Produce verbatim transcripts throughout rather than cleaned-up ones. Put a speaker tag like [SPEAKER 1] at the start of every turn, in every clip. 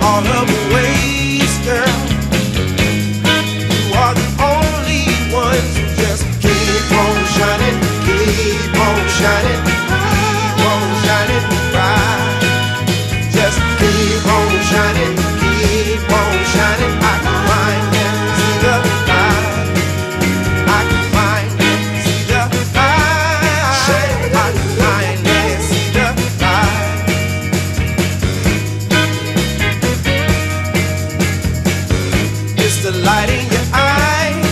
[SPEAKER 1] all of the ways, girl. You are the only ones who just keep on shining, keep on shining, keep on shining bright. Just keep on shining, keep on shining. I can find and see the light. I can find and see the light. I can find and see the light. It's the light in your eyes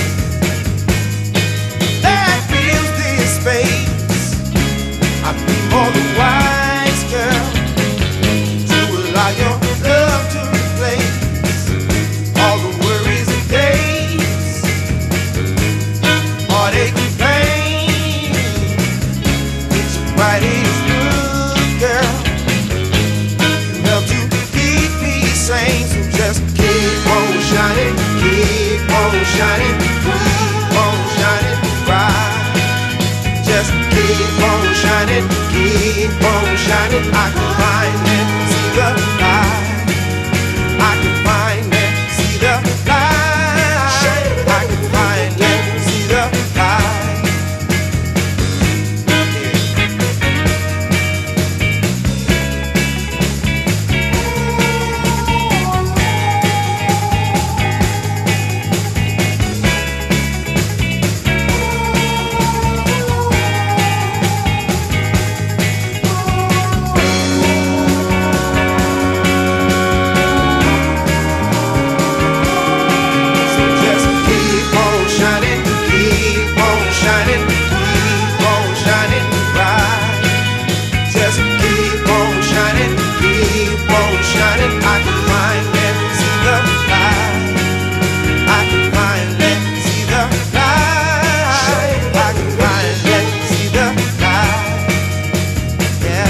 [SPEAKER 1] that fills this space. I'd be more than wise, girl, to allow your love to replace all the worries and days, heartache and pain. It's your brightest look, girl. You help to keep me sane, so just keep on shining, keep on shining, keep on shining bright. Just keep on shining, keep on shining. I can find and see the light. I can find and see the light. I can find and see the light. Just keep on shining, keep on shining, keep on shining bright. Just keep on shining, keep on shining. I can find and see the light. I can find and see the light. I can find and see the light. Yeah.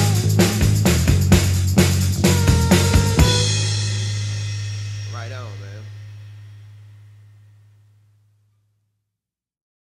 [SPEAKER 1] Right on, man.